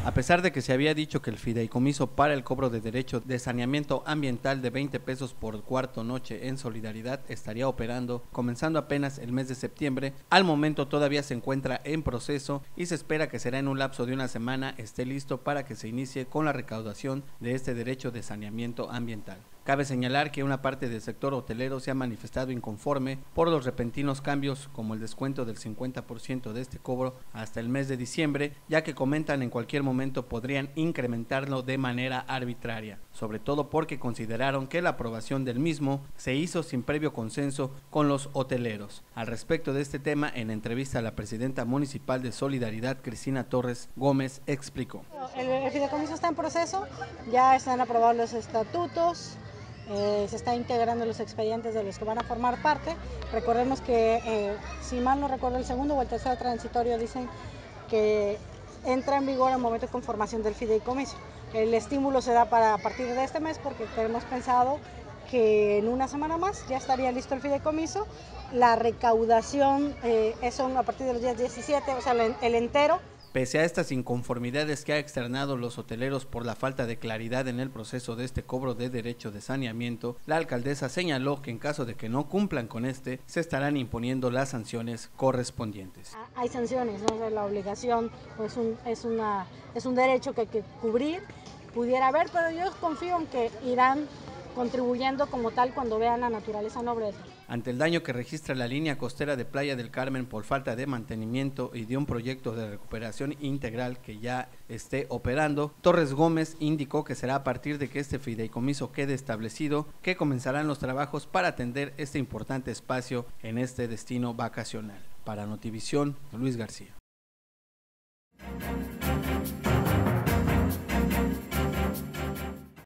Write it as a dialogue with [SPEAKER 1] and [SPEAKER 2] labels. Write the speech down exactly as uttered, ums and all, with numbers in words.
[SPEAKER 1] A pesar de que se había dicho que el fideicomiso para el cobro de derecho de saneamiento ambiental de veinte pesos por cuarto noche en Solidaridad estaría operando comenzando apenas el mes de septiembre, al momento todavía se encuentra en proceso y se espera que será en un lapso de una semana esté listo para que se inicie con la recaudación de este derecho de saneamiento ambiental. Cabe señalar que una parte del sector hotelero se ha manifestado inconforme por los repentinos cambios como el descuento del cincuenta por ciento de este cobro hasta el mes de diciembre, ya que comentan en cualquier momento podrían incrementarlo de manera arbitraria, sobre todo porque consideraron que la aprobación del mismo se hizo sin previo consenso con los hoteleros. Al respecto de este tema, en entrevista a la presidenta municipal de Solidaridad, Cristina Torres Gómez, explicó.
[SPEAKER 2] El, el fideicomiso está en proceso, ya están aprobados los estatutos. Eh, se está integrando los expedientes de los que van a formar parte. Recordemos que, eh, si mal no recuerdo, el segundo o el tercer transitorio dicen que entra en vigor al momento de conformación del fideicomiso. El estímulo se da para a partir de este mes porque tenemos pensado que en una semana más ya estaría listo el fideicomiso. La recaudación eh, son a partir de los días diecisiete, o sea, el, el entero.
[SPEAKER 1] Pese a estas inconformidades que ha externado los hoteleros por la falta de claridad en el proceso de este cobro de derecho de saneamiento, la alcaldesa señaló que en caso de que no cumplan con este, se estarán imponiendo las sanciones correspondientes.
[SPEAKER 2] Hay sanciones, ¿no? La obligación pues un, es, una, es un derecho que hay que cubrir, pudiera haber, pero yo confío en que irán contribuyendo como tal cuando vean la naturaleza noble de esto.
[SPEAKER 1] Ante el daño que registra la línea costera de Playa del Carmen por falta de mantenimiento y de un proyecto de recuperación integral que ya esté operando, Torres Gómez indicó que será a partir de que este fideicomiso quede establecido que comenzarán los trabajos para atender este importante espacio en este destino vacacional. Para Notivisión, Luis García.